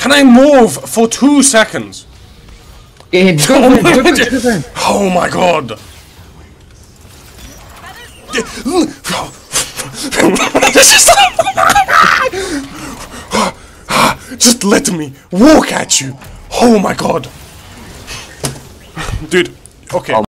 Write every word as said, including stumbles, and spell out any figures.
Can I move for two seconds? Yeah, just go for it, go for it, go for it. Oh my god! Just let me walk at you. Oh my god, dude. Okay.